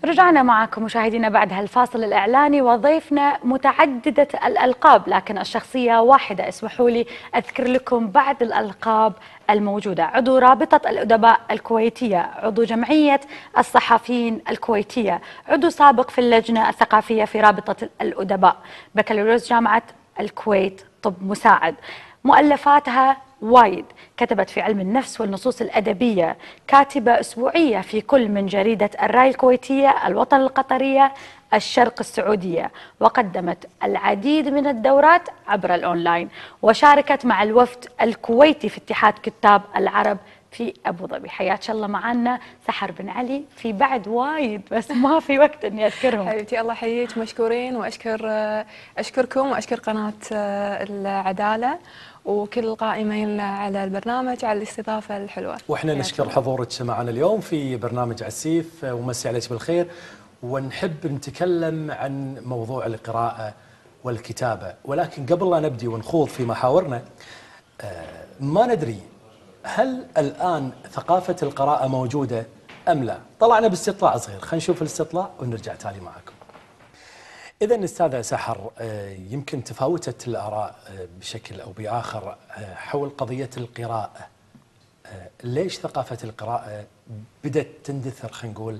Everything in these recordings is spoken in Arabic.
رجعنا معكم مشاهدينا بعد هالفاصل الإعلاني، وضيفنا متعددة الألقاب لكن الشخصية واحدة. اسمحوا لي أذكر لكم بعض الألقاب الموجودة: عضو رابطة الأدباء الكويتية، عضو جمعية الصحفيين الكويتية، عضو سابق في اللجنة الثقافية في رابطة الأدباء، بكالوريوس جامعة الكويت، طب مساعد. مؤلفاتها وايد، كتبت في علم النفس والنصوص الأدبية، كاتبة أسبوعية في كل من جريدة الراي الكويتية، الوطن القطرية، الشرق السعودية، وقدمت العديد من الدورات عبر الأونلاين، وشاركت مع الوفد الكويتي في اتحاد كتاب العرب في أبو ظبي. حياك الله معنا سحر بن علي. في بعد وايد بس ما في وقت إني أذكرهم. حبيبتي الله يحييك، مشكورين، وأشكركم وأشكر قناة العدالة وكل القائمين على البرنامج على الاستضافة الحلوة. واحنا نشكر حضورك معنا اليوم في برنامج عسيف، ومسي عليك بالخير. ونحب نتكلم عن موضوع القراءة والكتابة، ولكن قبل لا نبدي ونخوض في محاورنا ما ندري هل الآن ثقافة القراءة موجودة أم لا؟ طلعنا باستطلاع صغير، خلينا نشوف الاستطلاع ونرجع تالي معكم. إذن أستاذة سحر، يمكن تفاوتت الآراء بشكل أو بآخر حول قضية القراءة. ليش ثقافة القراءة بدأت تندثر، خلينا نقول،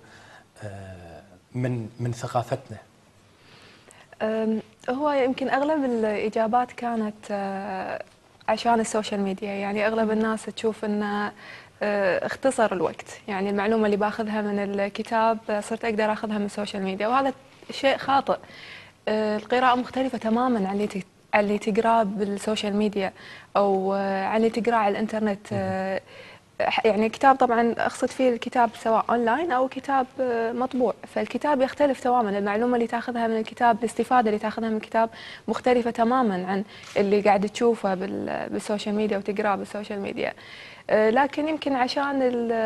من ثقافتنا؟ هو يمكن أغلب الإجابات كانت عشان السوشيال ميديا. يعني أغلب الناس تشوف أن اختصر الوقت، يعني المعلومة اللي باخذها من الكتاب صرت أقدر أخذها من السوشيال ميديا، وهذا شيء خاطئ. القراءة مختلفة تماما عن اللي تقراه بالسوشيال ميديا أو عن اللي تقراه على الإنترنت. يعني الكتاب طبعا أقصد فيه الكتاب سواء أونلاين أو كتاب مطبوع، فالكتاب يختلف تماما. المعلومة اللي تاخذها من الكتاب، الاستفادة اللي تاخذها من الكتاب مختلفة تماما عن اللي قاعد تشوفه بالسوشيال ميديا وتقراه بالسوشيال ميديا. لكن يمكن عشان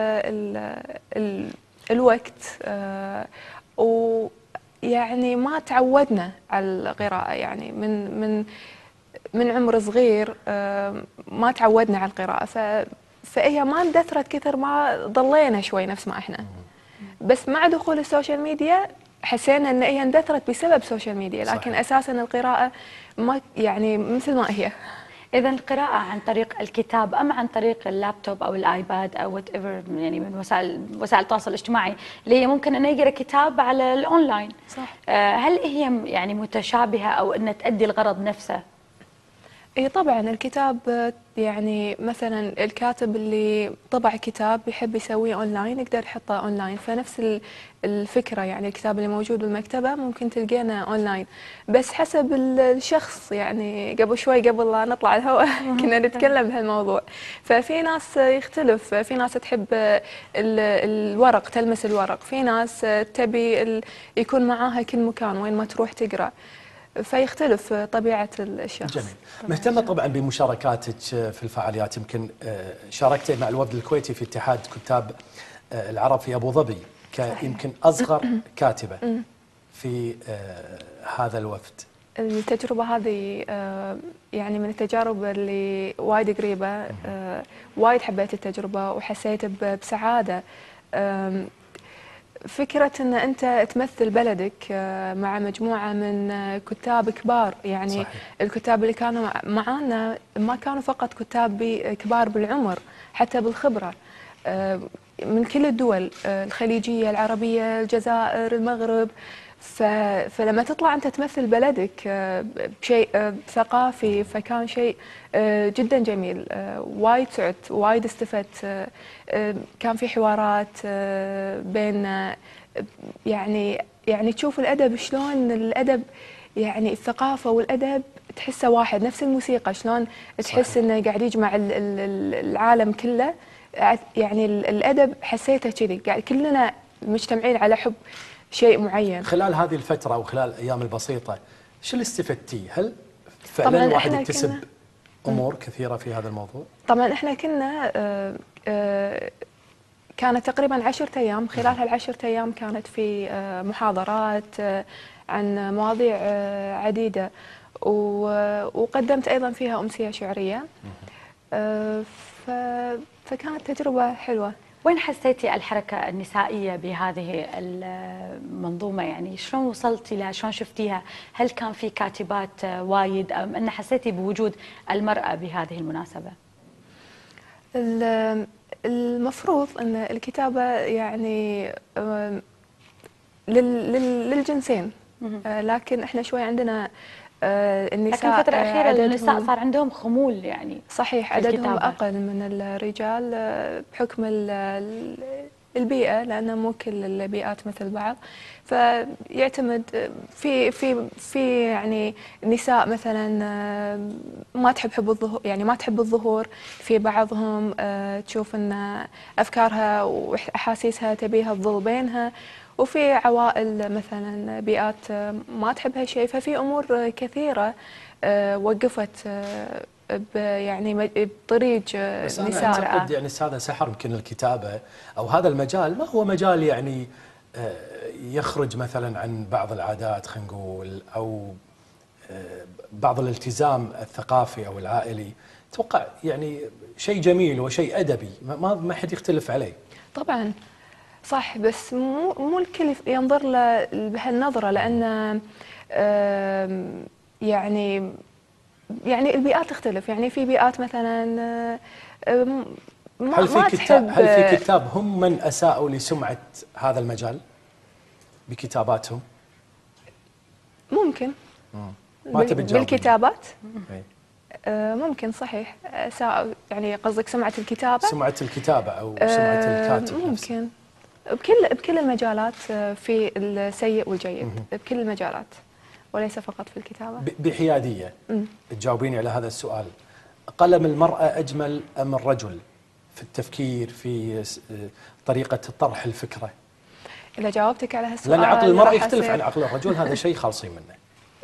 الوقت ويعني ما تعودنا على القراءة، يعني من عمر صغير ما تعودنا على القراءة، فهي ما اندثرت كثر ما ضلينا شوي نفس ما احنا. بس مع دخول السوشيال ميديا حسينا ان هي اندثرت بسبب السوشيال ميديا، لكن صحيح. اساسا القراءة ما يعني مثل ما هي. إذا القراءة عن طريق الكتاب أم عن طريق اللابتوب أو الآيباد أو whatever، يعني من وسائل التواصل الاجتماعي اللي هي ممكن أنه يقرأ كتاب على الأونلاين، صح. هل هي يعني متشابهة أو أن تؤدي الغرض نفسه؟ اي طبعا الكتاب، يعني مثلا الكاتب اللي طبع كتاب يحب يسويه اونلاين يقدر يحطه اونلاين، فنفس الفكره. يعني الكتاب اللي موجود بالمكتبه ممكن تلقينه اونلاين، بس حسب الشخص. يعني قبل شوي قبل لا نطلع الهواء كنا نتكلم بهالموضوع. ففي ناس يختلف، في ناس تحب الورق، تلمس الورق، في ناس تبي يكون معاها كل مكان وين ما تروح تقرا، فيختلف طبيعة الشخص. جميل. مهتمة طبعا بمشاركاتك في الفعاليات، يمكن شاركتي مع الوفد الكويتي في اتحاد كتاب العرب في أبو ظبي يمكن أصغر كاتبة في هذا الوفد. التجربة هذه يعني من التجارب اللي وايد قريبة، وايد حبيت التجربة وحسيت بسعادة. فكرة أن أنت تمثل بلدك مع مجموعة من كتاب كبار، يعني صحيح. الكتاب اللي كانوا معانا ما كانوا فقط كتاب كبار بالعمر، حتى بالخبرة، من كل الدول الخليجية، العربية، الجزائر، المغرب. فلما تطلع أنت تمثل بلدك بشيء ثقافي، فكان شيء جدا جميل. وايد سعدت، وايد استفدت. كان في حوارات بين يعني تشوف الأدب شلون الأدب، يعني الثقافة والأدب تحسه واحد، نفس الموسيقى شلون تحس إنه قاعد يجمع العالم كله. يعني الأدب حسيته كذي، قاعد كلنا مجتمعين على حب شيء معين. خلال هذه الفترة أو خلال الأيام البسيطة شو اللي استفدتيه؟ هل فعلا الواحد يكتسب أمور كثيرة في هذا الموضوع؟ طبعا احنا كنا كانت تقريبا 10 أيام، خلال هال10 أيام كانت في محاضرات عن مواضيع عديدة، وقدمت أيضا فيها أمسية شعرية. فكانت تجربة حلوة. وين حسيتي الحركة النسائية بهذه المنظومة؟ يعني شلون وصلتي لها؟ شلون شفتيها؟ هل كان في كاتبات وايد أم أن حسيتي بوجود المرأة بهذه المناسبة؟ المفروض أن الكتابة يعني للجنسين، لكن احنا شوي عندنا النساء، لكن الفترة الأخيرة النساء عددهم صار عندهم خمول يعني صحيح، في عددهم الكتابة. أقل من الرجال بحكم البيئة، لأن مو كل البيئات مثل بعض. فيعتمد في يعني نساء مثلا ما تحب حب الظهور، يعني ما تحب الظهور. في بعضهم تشوف ان افكارها واحاسيسها تبيها تظل بينها، وفي عوائل مثلا بيئات ما تحب هالشيء. ففي امور كثيره وقفت يعني بطريق بس أنا نساء. أعتقد يعني أستاذة سحر يمكن الكتابة أو هذا المجال ما هو مجال يعني يخرج مثلا عن بعض العادات، خلينا نقول، أو بعض الالتزام الثقافي أو العائلي. أتوقع يعني شيء جميل وشيء أدبي ما حد يختلف عليه. طبعا صح، بس مو الكل ينظر له بهالنظرة، لأن يعني البيئات تختلف. يعني في بيئات مثلا ما تحب. هل في كتاب هم من أساءوا لسمعة هذا المجال بكتاباتهم؟ ممكن ما تبي تجاوبين؟ بالكتابات إيه. ممكن صحيح. يعني قصدك سمعة الكتابة؟ سمعة الكتابة أو سمعة الكاتب نفسه. ممكن بكل المجالات، في السيء والجيد بكل المجالات وليس فقط في الكتابة. بحيادية تجاوبيني على هذا السؤال. قلم المرأة أجمل أم الرجل في التفكير، في طريقة طرح الفكرة؟ إذا جاوبتك على هالسؤال لأن عقل المرأة راح يختلف عن عقل الرجل، هذا شيء خالصين منه.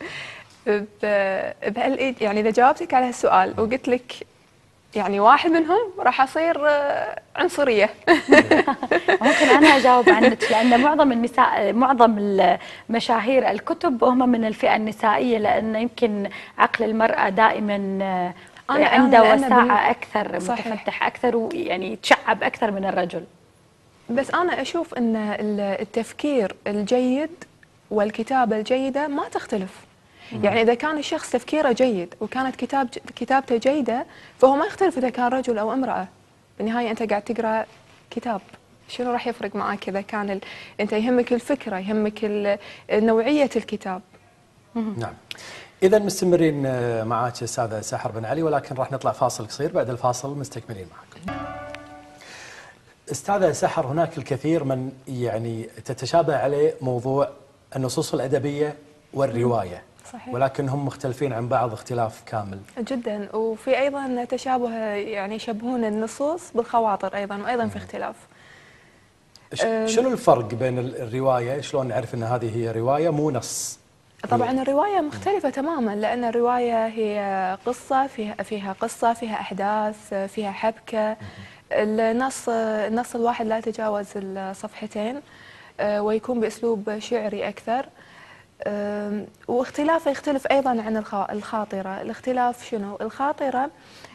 يعني إذا جاوبتك على هالسؤال وقلت لك يعني واحد منهم، راح أصير عنصرية. ممكن أنا أجاوب عنك، لأن معظم النساء، معظم المشاهير الكتب هم من الفئة النسائية، لأن يمكن عقل المرأة دائما عنده وساعة أكثر، متفتح أكثر، ويعني يتشعب أكثر من الرجل. بس أنا أشوف أن التفكير الجيد والكتابة الجيدة ما تختلف. يعني إذا كان الشخص تفكيره جيد وكانت كتابته جيدة، فهو ما يختلف إذا كان رجل أو امرأة. بالنهاية أنت قاعد تقرأ كتاب، شنو راح يفرق معك إذا كان أنت يهمك الفكرة، يهمك نوعية الكتاب. نعم. إذا مستمرين معك أستاذة سحر بن علي، ولكن راح نطلع فاصل قصير، بعد الفاصل مستكملين معكم. أستاذة سحر، هناك الكثير من يعني تتشابه عليه موضوع النصوص الأدبية والرواية. صحيح. ولكن هم مختلفين عن بعض اختلاف كامل جدا. وفي أيضا تشابه، يعني يشبهون النصوص بالخواطر أيضا، وأيضا في اختلاف. شنو الفرق بين الرواية؟ شلون نعرف أن هذه هي رواية مو نص؟ طبعا الرواية مختلفة تماما، لأن الرواية هي قصة، فيها قصة، فيها أحداث، فيها حبكة. النص الواحد لا يتجاوز الصفحتين، ويكون بأسلوب شعري أكثر. واختلافه يختلف أيضا عن الخاطرة. الاختلاف شنو؟ الخاطرة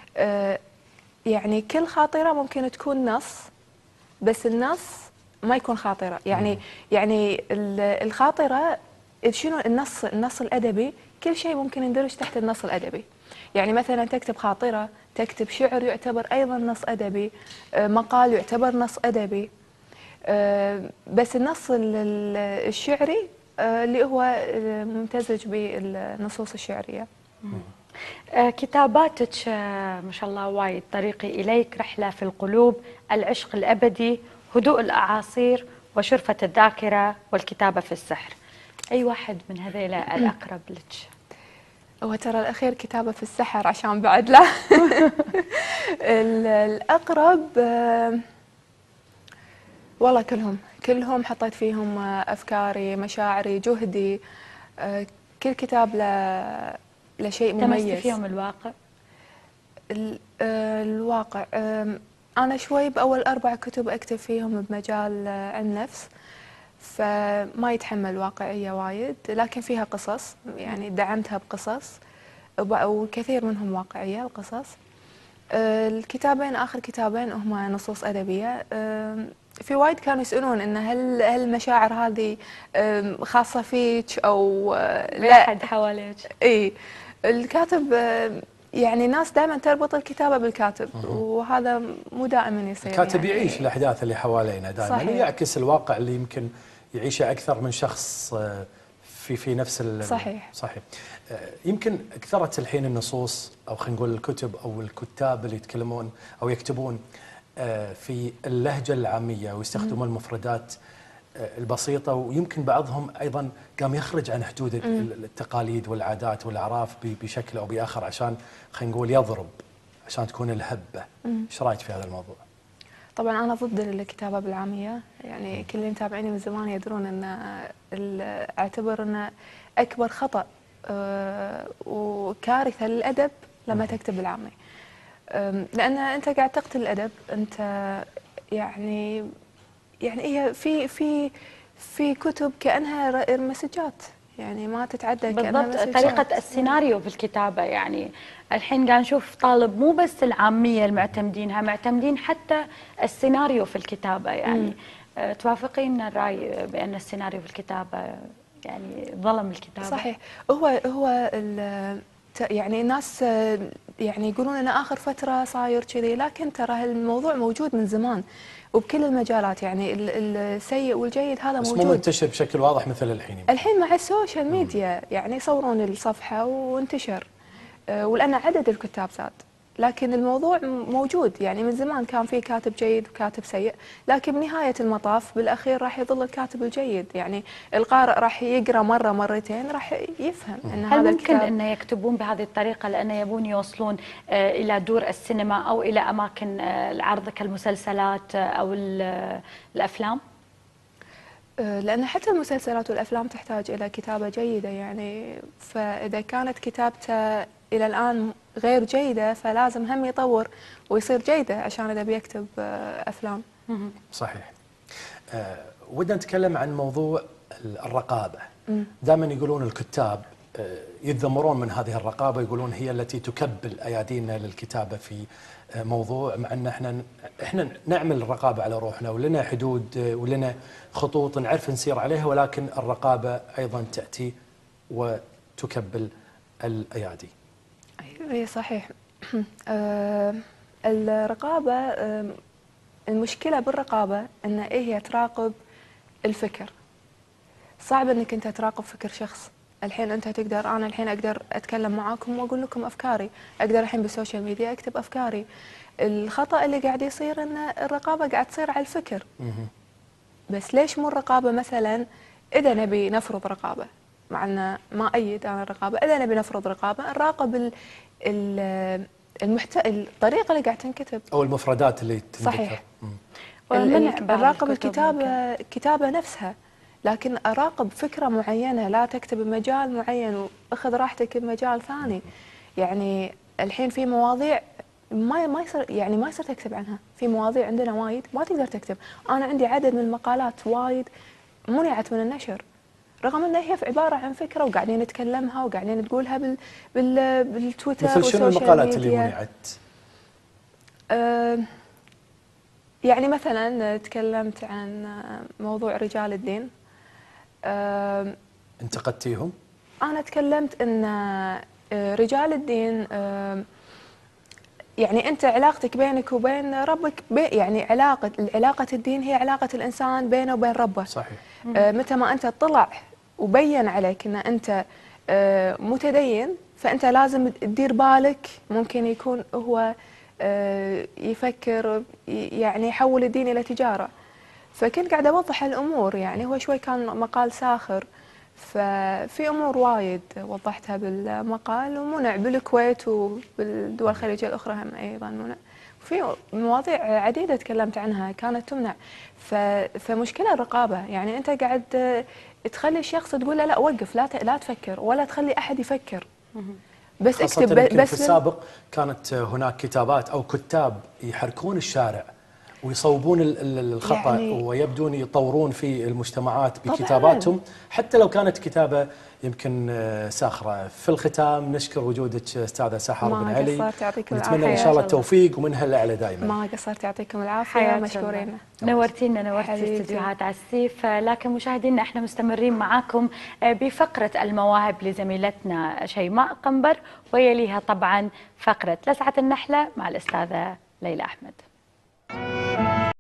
يعني كل خاطرة ممكن تكون نص، بس النص ما يكون خاطرة. يعني الخاطرة شنو؟ النص الأدبي كل شيء ممكن يندرج تحت النص الأدبي. يعني مثلا تكتب خاطرة، تكتب شعر يعتبر أيضا نص أدبي، مقال يعتبر نص أدبي. بس النص الشعري اللي هو ممتزج بالنصوص الشعرية. كتاباتك ما شاء الله وايد. طريقي إليك، رحلة في القلوب، العشق الأبدي، هدوء الأعاصير، وشرفة الذاكرة، والكتابة في السحر. أي واحد من هذيلا الأقرب لك؟ هو ترى الأخير كتابة في السحر عشان بعد لا. الأقرب والله كلهم حطيت فيهم أفكاري، مشاعري، جهدي. كل كتاب له شيء مميز. تمست فيهم الواقع؟ الواقع أنا شوي بأول 4 كتب أكتب فيهم بمجال النفس، فما يتحمل واقعية وايد، لكن فيها قصص، يعني دعمتها بقصص، والكثير منهم واقعية القصص. الكتابين آخر كتابين هما نصوص أدبية. في وايد كانوا يسألون إن هل المشاعر هذه خاصة فيك أو لا أحد حواليك؟ إي الكاتب يعني الناس دائما تربط الكتابة بالكاتب، وهذا مو دائما يصير. الكاتب يعني يعيش الأحداث اللي حوالينا دائما، صحيح. ويعكس الواقع اللي يمكن يعيشه أكثر من شخص في نفس صحيح. صحيح. يمكن أكثرت الحين النصوص، أو خلينا نقول الكتب أو الكتاب اللي يتكلمون أو يكتبون في اللهجة العامية ويستخدمون المفردات البسيطة، ويمكن بعضهم أيضا قام يخرج عن حدود التقاليد والعادات والأعراف بشكل أو بآخر عشان خلينا نقول يضرب، عشان تكون الهبة. إيش رأيك في هذا الموضوع؟ طبعا أنا ضد الكتابة بالعامية، يعني كل اللي متابعيني من زمان يدرون أن أعتبر أنه أكبر خطأ وكارثة للأدب لما تكتب بالعامي، لأن أنت قاعد تقتل الأدب. أنت يعني هي في كتب كأنها مسجات، يعني ما تتعدى كأنها بالضبط. مسجات. طريقة السيناريو في الكتابة، يعني الحين قاعد نشوف طالب مو بس العامية المعتمدينها، معتمدين حتى السيناريو في الكتابة. يعني توافقين الرأي بأن السيناريو في الكتابة يعني ظلم الكتابة؟ صحيح. هو يعني الناس يعني يقولون ان اخر فتره صاير كذي، لكن ترى الموضوع موجود من زمان وبكل المجالات. يعني السيء والجيد هذا بس موجود، مو منتشر بشكل واضح مثل الحين. الحين مع السوشيال ميديا يعني يصورون الصفحه وانتشر، ولان عدد الكتاب زاد، لكن الموضوع موجود. يعني من زمان كان في كاتب جيد وكاتب سيء، لكن بنهاية المطاف بالأخير راح يظل الكاتب الجيد. يعني القارئ راح يقرأ مرة مرتين راح يفهم أن هذا هل الكتاب. ممكن أن يكتبون بهذه الطريقة لأن يبون يوصلون إلى دور السينما أو إلى أماكن العرض كالمسلسلات أو الأفلام؟ لأن حتى المسلسلات والأفلام تحتاج إلى كتابة جيدة، يعني فإذا كانت كتابته إلى الآن غير جيدة فلازم هم يطور ويصير جيدة عشان إذا بيكتب أفلام. صحيح. ودنا نتكلم عن موضوع الرقابة. دائما يقولون الكتاب يتذمرون من هذه الرقابة، يقولون هي التي تكبل أيادينا للكتابة في موضوع، مع أن احنا نعمل الرقابة على روحنا ولنا حدود ولنا خطوط نعرف نسير عليها، ولكن الرقابة أيضا تأتي وتكبل الأيادي. أي صحيح. الرقابة، المشكلة بالرقابة أن هي تراقب الفكر. صعب أنك أنت تراقب فكر شخص. الحين أنت تقدر، أنا الحين أقدر أتكلم معاكم وأقول لكم أفكاري، أقدر الحين بالسوشيال ميديا أكتب أفكاري. الخطأ اللي قاعد يصير أن الرقابة قاعد تصير على الفكر. بس ليش مو الرقابة مثلا؟ إذا نبي نفرض رقابة، مع أن ما أيد أنا الرقابة، إذا نبي نفرض رقابة نراقب الطريقة اللي قاعد تنكتب أو المفردات اللي تنكتب. صحيح. نراقب الكتابة نفسها، لكن أراقب فكرة معينة، لا تكتب بمجال معين وأخذ راحتك بمجال ثاني. يعني الحين في مواضيع ما يصير، يعني ما يصير تكتب عنها. في مواضيع عندنا وايد ما تقدر تكتب. أنا عندي عدد من المقالات وايد منعت من النشر، رغم أنها هي عبارة عن فكرة وقاعدين نتكلمها وقاعدين نقولها بالتويتر مثل شنو المقالات اللي منعت؟ يعني مثلا تكلمت عن موضوع رجال الدين. انتقدتيهم؟ أنا تكلمت أن رجال الدين، يعني أنت علاقتك بينك وبين ربك، يعني علاقة الدين هي علاقة الإنسان بينه وبين ربه. صحيح. متى ما أنت طلع وبين عليك أن أنت متدين، فأنت لازم تدير بالك، ممكن يكون هو يفكر يعني يحول الدين إلى تجارة. فكنت قاعدة أوضح الأمور، يعني هو شوي كان مقال ساخر، ففي أمور وايد وضحتها بالمقال، ومنع بالكويت وبالدول الخليجية الأخرى هم أيضا منع. في مواضيع عديدة تكلمت عنها كانت تمنع. فمشكلة الرقابة، يعني أنت قاعد تخلي الشخص تقول له لا وقف، لا تفكر، ولا تخلي أحد يفكر، بس اكتب. بس في السابق كانت هناك كتابات أو كتاب يحركون الشارع ويصوبون الخطأ يعني ويبدون يطورون في المجتمعات بكتاباتهم، حتى لو كانت كتابة يمكن ساخرة. في الختام نشكر وجودك أستاذة سحر بن علي، ما قصرت، يعطيكم ونتمنى إن العافية. شاء الله التوفيق ومنها الأعلى دائما. ما قصرت، يعطيكم العافية، حياك مشكورين. نورتينا، نورتي استديوهات عسيف. لكن مشاهدينا احنا مستمرين معاكم بفقرة المواهب لزميلتنا شيماء قنبر، ويليها طبعا فقرة لسعة النحلة مع الأستاذة ليلى أحمد.